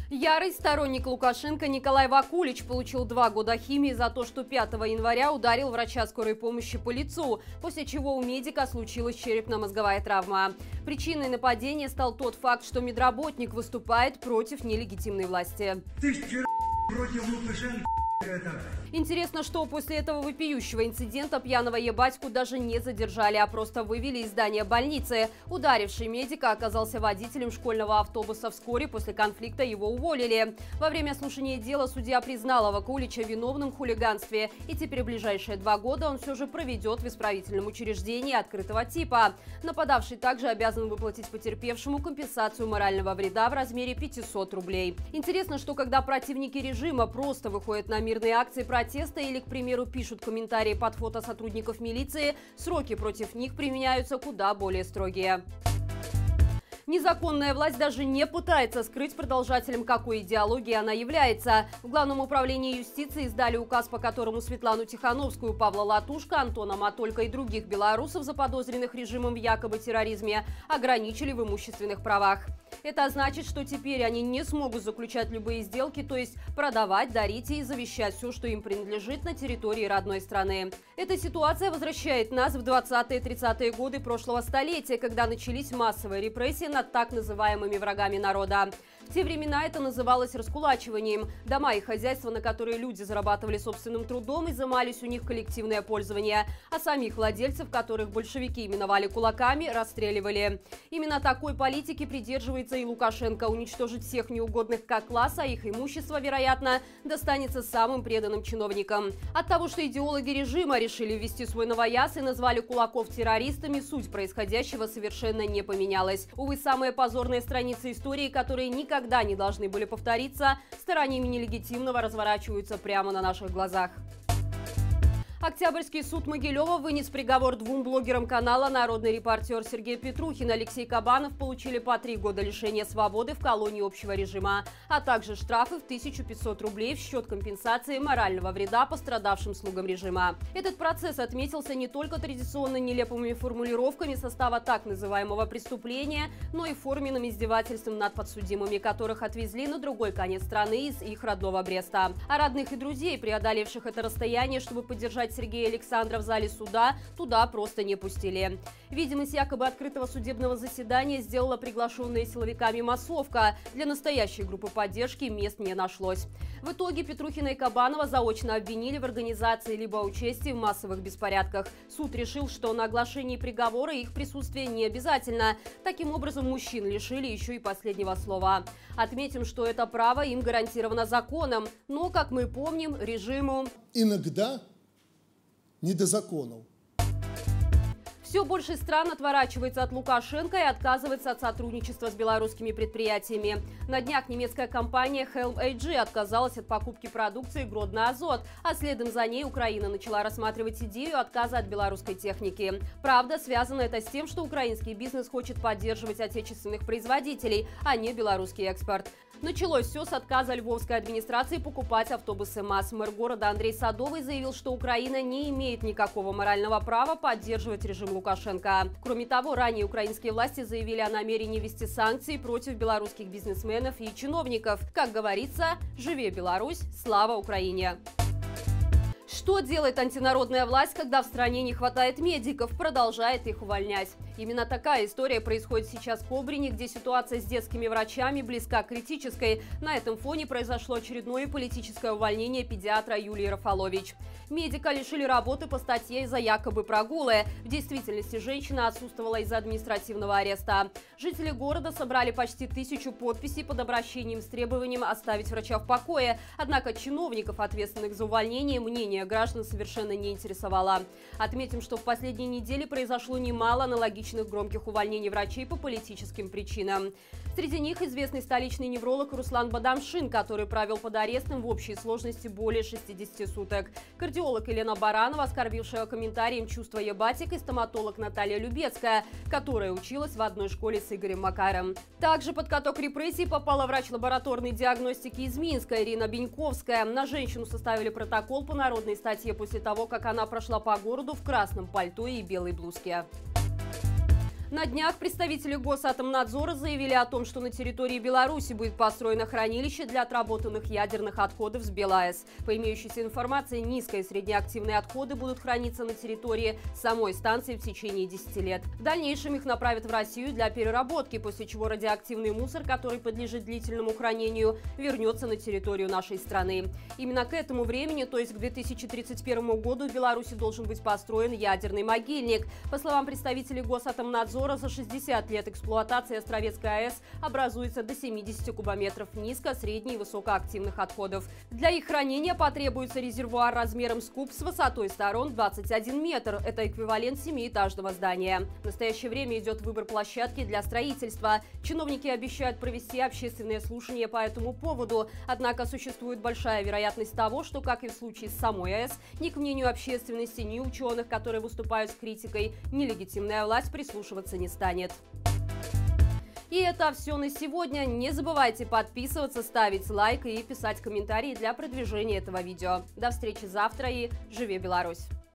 Ярый сторонник Лукашенко Николай Вакулич получил 2 года химии за то, что 5 января ударил врача скорой помощи по лицу, после чего у медика случилась черепно-мозговая травма. Причиной нападения стал тот факт, что медработник выступает против нелегитимной власти. Ты вчера против Лукашенко. Интересно, что после этого вопиющего инцидента пьяного ебатьку даже не задержали, а просто вывели из здания больницы. Ударивший медика оказался водителем школьного автобуса. Вскоре после конфликта его уволили. Во время слушания дела судья признала Вакулича виновным в хулиганстве. И теперь в ближайшие 2 года он все же проведет в исправительном учреждении открытого типа. Нападавший также обязан выплатить потерпевшему компенсацию морального вреда в размере 500 рублей. Интересно, что когда противники режима просто выходят на мирные акции протеста или, к примеру, пишут комментарии под фото сотрудников милиции, сроки против них применяются куда более строгие. Незаконная власть даже не пытается скрыть продолжателем, какой идеологии она является. В Главном управлении юстиции издали указ, по которому Светлану Тихановскую, Павла Латушко, Антона Матолька и других белорусов, заподозренных режимом в якобы терроризме, ограничили в имущественных правах. Это значит, что теперь они не смогут заключать любые сделки, то есть продавать, дарить и завещать все, что им принадлежит на территории родной страны. Эта ситуация возвращает нас в 20-30-е годы прошлого столетия, когда начались массовые репрессии над так называемыми врагами народа. В те времена это называлось раскулачиванием. Дома и хозяйства, на которые люди зарабатывали собственным трудом, изымались у них в коллективное пользование, а самих владельцев, которых большевики именовали кулаками, расстреливали. Именно такой политики придерживается и Лукашенко: уничтожить всех неугодных как класса, а их имущество, вероятно, достанется самым преданным чиновникам. От того, что идеологи режима решили ввести свой новояз и назвали кулаков террористами, суть происходящего совершенно не поменялась. Увы, самые позорные страницы истории, которые никогда не должны были повториться, стараниями нелегитимного разворачиваются прямо на наших глазах. Октябрьский суд Могилева вынес приговор 2 блогерам канала. Народный репортер Сергей Петрухин и Алексей Кабанов получили по 3 года лишения свободы в колонии общего режима, а также штрафы в 1500 рублей в счет компенсации морального вреда пострадавшим слугам режима. Этот процесс отметился не только традиционно нелепыми формулировками состава так называемого преступления, но и форменным издевательством над подсудимыми, которых отвезли на другой конец страны из их родного Бреста. А родных и друзей, преодолевших это расстояние, чтобы поддержать Сергея Александра в зале суда, туда просто не пустили. Видимость якобы открытого судебного заседания сделала приглашенная силовиками массовка. Для настоящей группы поддержки мест не нашлось. В итоге Петрухина и Кабанова заочно обвинили в организации либо участии в массовых беспорядках. Суд решил, что на оглашении приговора их присутствие не обязательно. Таким образом, мужчин лишили еще и последнего слова. Отметим, что это право им гарантировано законом, но, как мы помним, режиму иногда не до законов. Все больше стран отворачивается от Лукашенко и отказывается от сотрудничества с белорусскими предприятиями. На днях немецкая компания Helm AG отказалась от покупки продукции Гродно Азот, а следом за ней Украина начала рассматривать идею отказа от белорусской техники. Правда, связано это с тем, что украинский бизнес хочет поддерживать отечественных производителей, а не белорусский экспорт. Началось все с отказа львовской администрации покупать автобусы МАЗ. Мэр города Андрей Садовый заявил, что Украина не имеет никакого морального права поддерживать режим Лукашенко. Кроме того, ранее украинские власти заявили о намерении ввести санкции против белорусских бизнесменов и чиновников. Как говорится, живи Беларусь, слава Украине! Что делает антинародная власть, когда в стране не хватает медиков? Продолжает их увольнять. Именно такая история происходит сейчас в Кобрине, где ситуация с детскими врачами близка к критической. На этом фоне произошло очередное политическое увольнение педиатра Юлии Рафалович. Медика лишили работы по статье за якобы прогулы. В действительности женщина отсутствовала из-за административного ареста. Жители города собрали почти 1000 подписей под обращением с требованием оставить врача в покое. Однако чиновников, ответственных за увольнение, мнение граждан совершенно не интересовало. Отметим, что в последние недели произошло немало аналогичных громких увольнений врачей по политическим причинам. Среди них известный столичный невролог Руслан Бадамшин, который провел под арестом в общей сложности более 60 суток. Кардиолог Елена Баранова, оскорбившая комментарием чувства ебатик, и стоматолог Наталья Любецкая, которая училась в одной школе с Игорем Макаром. Также под каток репрессий попала врач лабораторной диагностики из Минска Ирина Беньковская. На женщину составили протокол по народной статье после того, как она прошла по городу в красном пальто и белой блузке. На днях представители Госатомнадзора заявили о том, что на территории Беларуси будет построено хранилище для отработанных ядерных отходов с БелАЭС. По имеющейся информации, низко- и среднеактивные отходы будут храниться на территории самой станции в течение 10 лет. В дальнейшем их направят в Россию для переработки, после чего радиоактивный мусор, который подлежит длительному хранению, вернется на территорию нашей страны. Именно к этому времени, то есть к 2031 году, в Беларуси должен быть построен ядерный могильник. По словам представителей Госатомнадзора, за 60 лет эксплуатации Островецкой АЭС образуется до 70 кубометров низко-, средне- и высокоактивных отходов. Для их хранения потребуется резервуар размером с куб с высотой сторон 21 метр. Это эквивалент 7-этажного здания. В настоящее время идет выбор площадки для строительства. Чиновники обещают провести общественное слушание по этому поводу. Однако существует большая вероятность того, что, как и в случае с самой АЭС, ни к мнению общественности, ни ученых, которые выступают с критикой, нелегитимная власть прислушиваться не станет. И это все на сегодня. Не забывайте подписываться, ставить лайк и писать комментарии для продвижения этого видео. До встречи завтра и живи Беларусь!